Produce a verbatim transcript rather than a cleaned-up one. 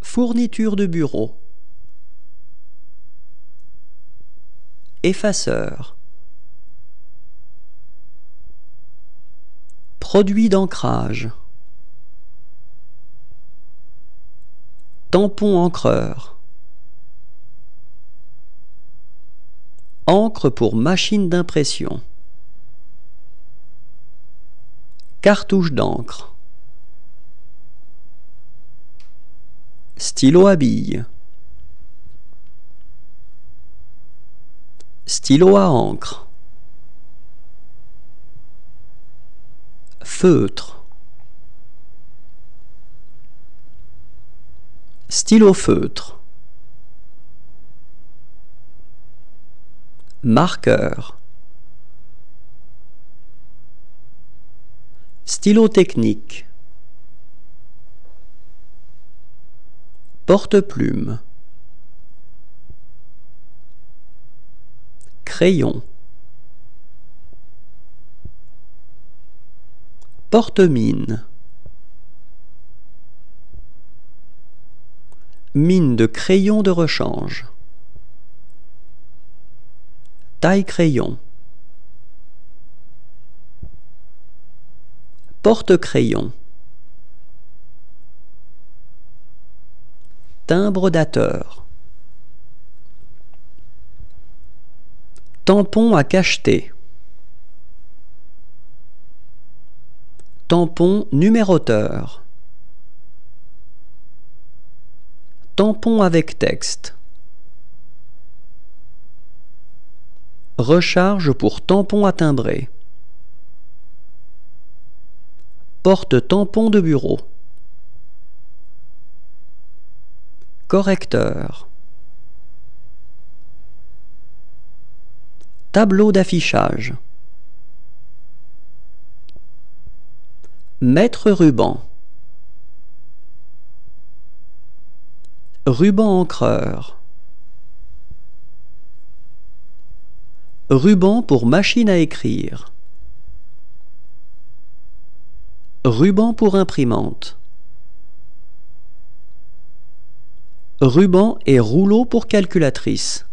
Fourniture de bureau. Effaceur. Produit d'ancrage. Tampon encreur. Encre pour machine d'impression. Cartouche d'encre. Stylo à billes. Stylo à encre. Feutre. Stylo feutre. Marqueur. Stylo technique. Porte-plume. Crayon. Porte-mine. Mine de crayon de rechange. Taille-crayon. Porte-crayon. Timbre dateur. Tampon à cacheter. Tampon numéroteur. Tampon avec texte. Recharge pour tampon à timbrer. Porte-tampon de bureau. Correcteur. Tableau d'affichage. Mètre ruban. Ruban encreur. Ruban pour machine à écrire. Ruban pour imprimante. Ruban et rouleau pour calculatrice.